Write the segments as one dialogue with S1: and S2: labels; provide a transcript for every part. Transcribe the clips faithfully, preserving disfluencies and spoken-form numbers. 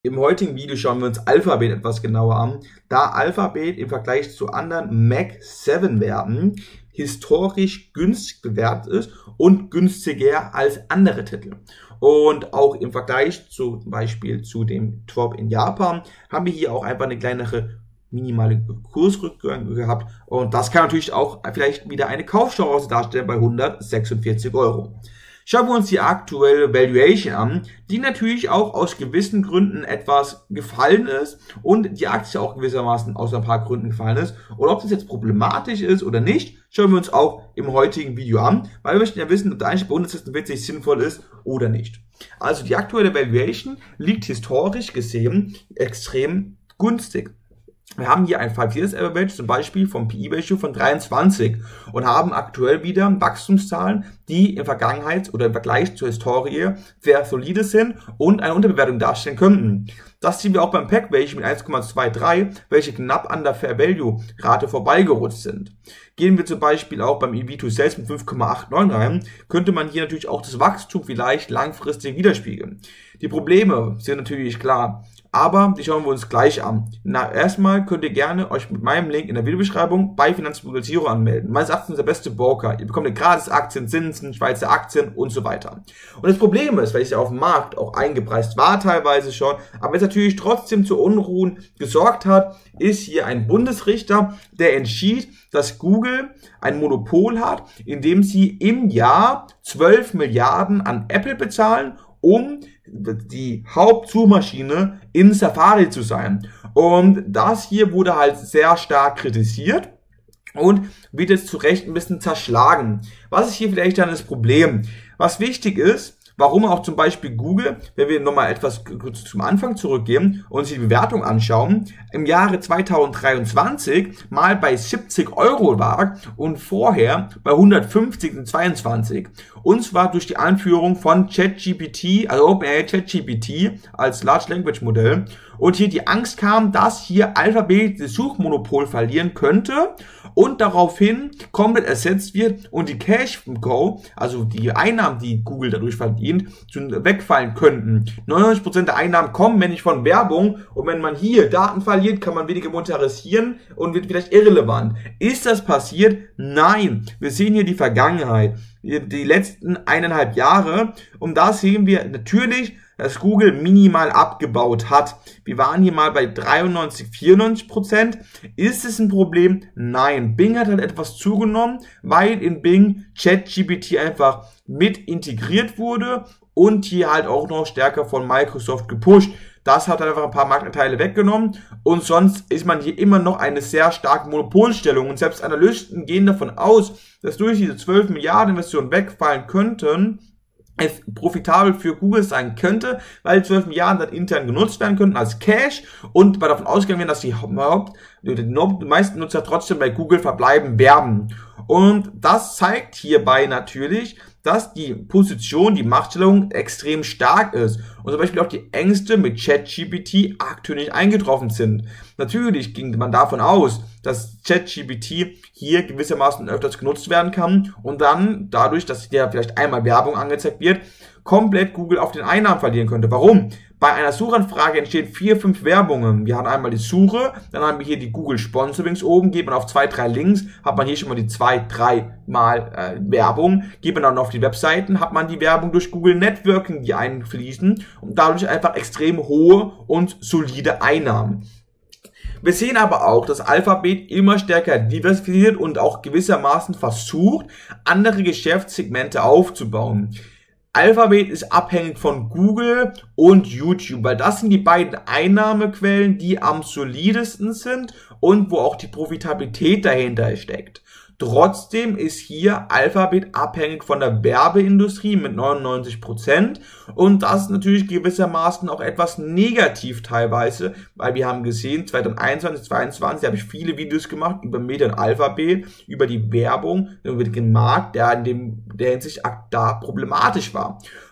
S1: Im heutigen Video schauen wir uns Alphabet etwas genauer an, da Alphabet im Vergleich zu anderen Mag sieben Werten historisch günstig bewertet ist und günstiger als andere Titel. Und auch im Vergleich zu, zum Beispiel zu dem Top in Japan haben wir hier auch einfach eine kleinere minimale Kursrückgang gehabt. Und das kann natürlich auch vielleicht wieder eine Kaufchance darstellen bei hundertsechsundvierzig Euro. Schauen wir uns die aktuelle Valuation an, die natürlich auch aus gewissen Gründen etwas gefallen ist und die Aktie auch gewissermaßen aus ein paar Gründen gefallen ist. Und ob das jetzt problematisch ist oder nicht, schauen wir uns auch im heutigen Video an, weil wir möchten ja wissen, ob der Einstieg bei hundertsechsundvierzig sinnvoll ist oder nicht. Also die aktuelle Valuation liegt historisch gesehen extrem günstig. Wir haben hier ein five years Average, zum Beispiel vom P E-Ratio von dreiundzwanzig und haben aktuell wieder Wachstumszahlen, die in Vergangenheit oder im Vergleich zur Historie sehr solide sind und eine Unterbewertung darstellen könnten. Das sehen wir auch beim P E G-Ratio mit eins Komma dreiundzwanzig, welche knapp an der Fair Value Rate vorbeigerutscht sind. Gehen wir zum Beispiel auch beim E V to Sales mit fünf Komma neunundachtzig rein, könnte man hier natürlich auch das Wachstum vielleicht langfristig widerspiegeln. Die Probleme sind natürlich klar, aber die schauen wir uns gleich an. Na, erstmal könnt ihr gerne euch mit meinem Link in der Videobeschreibung bei Finanzmobil Zero anmelden. Meines Erachtens der beste Broker. Ihr bekommt gratis Aktien, Zinsen, Schweizer Aktien und so weiter. Und das Problem ist, weil es ja auf dem Markt auch eingepreist war teilweise schon, aber es natürlich trotzdem zu Unruhen gesorgt hat, ist hier ein Bundesrichter, der entschied, dass Google ein Monopol hat, indem sie im Jahr zwölf Milliarden an Apple bezahlen, um die Hauptsuchmaschine in Safari zu sein. Und das hier wurde halt sehr stark kritisiert und wird jetzt zu Recht ein bisschen zerschlagen. Was ist hier vielleicht dann das Problem? Was wichtig ist, warum auch zum Beispiel Google, wenn wir nochmal etwas zum Anfang zurückgehen und uns die Bewertung anschauen, im Jahre zweitausenddreiundzwanzig mal bei siebzig Euro war und vorher bei hundertfünfzig und zweiundzwanzig. Und zwar durch die Einführung von ChatGPT, also OpenAI ChatGPT als Large Language Modell. Und hier die Angst kam, dass hier Alphabet das Suchmonopol verlieren könnte und daraufhin komplett ersetzt wird und die Cash Cow, also die Einnahmen, die Google dadurch verdient, wegfallen könnten. neunundneunzig Prozent der Einnahmen kommen, wenn nicht von Werbung, und wenn man hier Daten verliert, kann man weniger monetarisieren und wird vielleicht irrelevant. Ist das passiert? Nein. Wir sehen hier die Vergangenheit, die letzten eineinhalb Jahre, und da sehen wir natürlich, dass Google minimal abgebaut hat. Wir waren hier mal bei dreiundneunzig, vierundneunzig Prozent. Ist es ein Problem? Nein. Bing hat halt etwas zugenommen, weil in Bing ChatGPT einfach mit integriert wurde und hier halt auch noch stärker von Microsoft gepusht. Das hat einfach ein paar Marktanteile weggenommen und sonst ist man hier immer noch eine sehr starke Monopolstellung und selbst Analysten gehen davon aus, dass durch diese zwölf Milliarden Investitionen wegfallen könnten, es profitabel für Google sein könnte, weil zwölf Milliarden dann intern genutzt werden könnten als Cash und weil davon ausgegangen werden, dass die, Haupt, die meisten Nutzer trotzdem bei Google verbleiben werden. Und das zeigt hierbei natürlich, dass die Position, die Machtstellung extrem stark ist und zum Beispiel auch die Ängste mit ChatGPT aktuell nicht eingetroffen sind. Natürlich ging man davon aus, dass ChatGPT hier gewissermaßen öfters genutzt werden kann und dann dadurch, dass hier vielleicht einmal Werbung angezeigt wird, komplett Google auf den Einnahmen verlieren könnte. Warum? Bei einer Suchanfrage entstehen vier, fünf Werbungen. Wir haben einmal die Suche, dann haben wir hier die Google Sponsorings oben, geht man auf zwei, drei Links, hat man hier schon mal die zwei, drei Mal äh, Werbung, geht man dann auf die Webseiten, hat man die Werbung durch Google Networking, die einfließen und dadurch einfach extrem hohe und solide Einnahmen. Wir sehen aber auch, dass Alphabet immer stärker diversifiziert und auch gewissermaßen versucht, andere Geschäftssegmente aufzubauen. Alphabet ist abhängig von Google und YouTube, weil das sind die beiden Einnahmequellen, die am solidesten sind und wo auch die Profitabilität dahinter steckt. Trotzdem ist hier Alphabet abhängig von der Werbeindustrie mit neunundneunzig Prozent und das ist natürlich gewissermaßen auch etwas negativ teilweise, weil wir haben gesehen, zweitausendeinundzwanzig, zweitausendzweiundzwanzig habe ich viele Videos gemacht über Meta und Alphabet, über die Werbung, über den Markt, der in dem, der Hinsicht da problematisch war.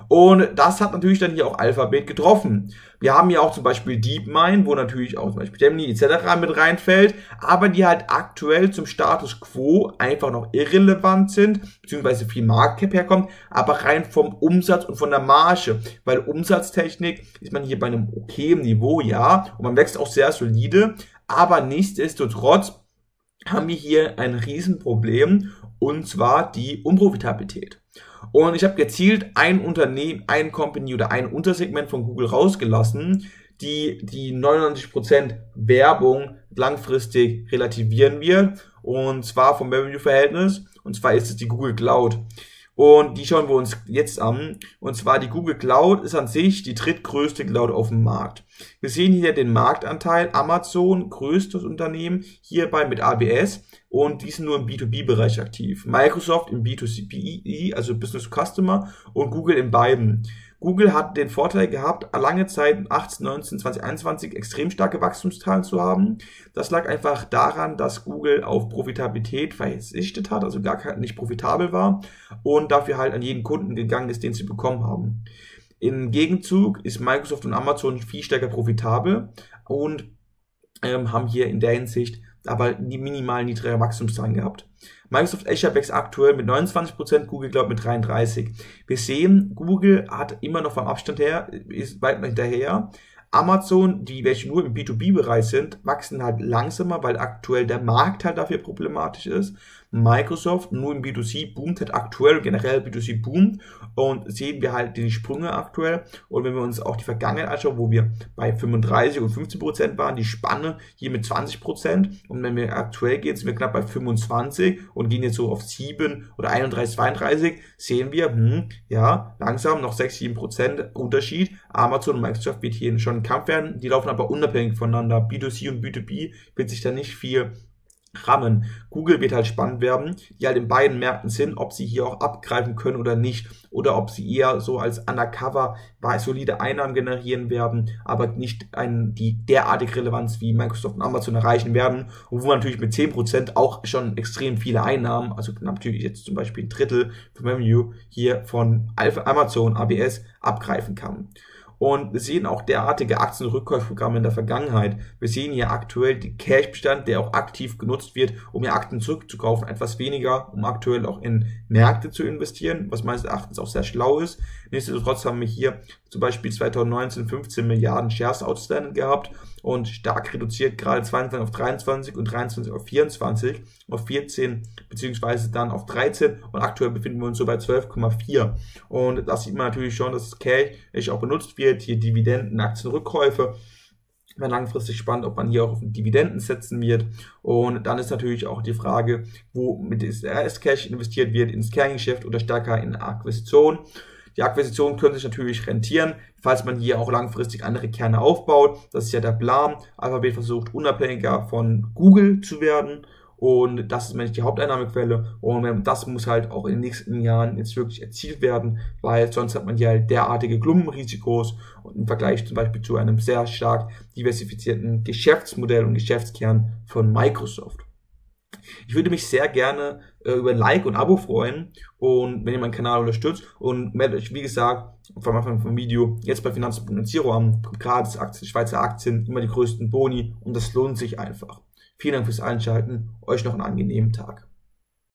S1: Und das hat natürlich dann hier auch Alphabet getroffen. Wir haben hier auch zum Beispiel DeepMind, wo natürlich auch zum Beispiel Gemini et cetera mit reinfällt, aber die halt aktuell zum Status Quo einfach noch irrelevant sind, beziehungsweise viel Marktcap herkommt, aber rein vom Umsatz und von der Marge, weil Umsatztechnik ist man hier bei einem okayen Niveau, ja, und man wächst auch sehr solide, aber nichtsdestotrotz haben wir hier ein Riesenproblem, und zwar die Unprofitabilität. Und ich habe gezielt ein Unternehmen, ein Company oder ein Untersegment von Google rausgelassen, die die neunundneunzig Prozent Werbung langfristig relativieren wird. Und zwar vom Revenue-Verhältnis. Und zwar ist es die Google Cloud. Und die schauen wir uns jetzt an. Und zwar die Google Cloud ist an sich die drittgrößte Cloud auf dem Markt. Wir sehen hier den Marktanteil. Amazon, größtes Unternehmen, hierbei mit A W S. Und die sind nur im B zwei B-Bereich aktiv. Microsoft im B zwei C, B E, also Business to Customer, und Google in beiden. Google hat den Vorteil gehabt, lange Zeit achtzehn, neunzehn, zwanzig, einundzwanzig extrem starke Wachstumszahlen zu haben. Das lag einfach daran, dass Google auf Profitabilität verzichtet hat, also gar nicht profitabel war und dafür halt an jeden Kunden gegangen ist, den sie bekommen haben. Im Gegenzug ist Microsoft und Amazon viel stärker profitabel und ähm, haben hier in der Hinsicht aber die minimal niedrigere Wachstumszahlen gehabt. Microsoft Azure wächst aktuell mit neunundzwanzig Prozent, Google Cloud mit dreiunddreißig. Wir sehen, Google hat immer noch vom Abstand her, ist weit hinterher. Amazon, die welche nur im B zwei B-Bereich sind, wachsen halt langsamer, weil aktuell der Markt halt dafür problematisch ist. Microsoft nur im B zwei C boomt halt aktuell, generell B zwei C boomt, und sehen wir halt die Sprünge aktuell. Und wenn wir uns auch die Vergangenheit anschauen, wo wir bei fünfunddreißig und fünfzehn Prozent waren, die Spanne hier mit zwanzig Prozent, und wenn wir aktuell gehen, sind wir knapp bei fünfundzwanzig und gehen jetzt so auf sieben oder einunddreißig, zweiunddreißig, sehen wir, hm, ja, langsam noch sechs, sieben Prozent Unterschied. Amazon und Microsoft wird hier schon ein Kampf werden, die laufen aber unabhängig voneinander. B zwei C und B zwei B wird sich da nicht viel rammen. Google wird halt spannend werden, die halt in beiden Märkten sind, ob sie hier auch abgreifen können oder nicht, oder ob sie eher so als Undercover solide Einnahmen generieren werden, aber nicht ein, die derartige Relevanz wie Microsoft und Amazon erreichen werden, und wo man natürlich mit zehn Prozent auch schon extrem viele Einnahmen, also natürlich jetzt zum Beispiel ein Drittel vom Revenue hier von Amazon, A W S abgreifen kann. Und wir sehen auch derartige Aktienrückkaufprogramme in der Vergangenheit. Wir sehen hier aktuell den Cash-Bestand, der auch aktiv genutzt wird, um hier Aktien zurückzukaufen. Etwas weniger, um aktuell auch in Märkte zu investieren, was meines Erachtens auch sehr schlau ist. Nichtsdestotrotz haben wir hier zum Beispiel zweitausendneunzehn fünfzehn Milliarden Shares outstanding gehabt und stark reduziert, gerade zweiundzwanzig auf dreiundzwanzig und dreiundzwanzig auf vierundzwanzig, auf vierzehn beziehungsweise dann auf dreizehn, und aktuell befinden wir uns so bei zwölf Komma vier. Und das sieht man natürlich schon, dass das Cash auch benutzt wird, hier Dividenden, Aktienrückkäufe. Wäre langfristig spannend, ob man hier auch auf Dividenden setzen wird. Und dann ist natürlich auch die Frage, wo mit das Cash investiert wird, ins Kerngeschäft oder stärker in Akquisition. Die Akquisitionen können sich natürlich rentieren, falls man hier auch langfristig andere Kerne aufbaut. Das ist ja der Plan. Alphabet versucht, unabhängiger von Google zu werden. Und das ist nämlich die Haupteinnahmequelle. Und das muss halt auch in den nächsten Jahren jetzt wirklich erzielt werden, weil sonst hat man hier halt derartige Klumpenrisikos und im Vergleich zum Beispiel zu einem sehr stark diversifizierten Geschäftsmodell und Geschäftskern von Microsoft. Ich würde mich sehr gerne äh, über ein Like und Abo freuen, und wenn ihr meinen Kanal unterstützt, und meldet euch, wie gesagt, vom Anfang vom Video jetzt bei Finanzen Punkt Zero an, kommt gratis Aktien, Schweizer Aktien, immer die größten Boni, und das lohnt sich einfach. Vielen Dank fürs Einschalten, euch noch einen angenehmen Tag.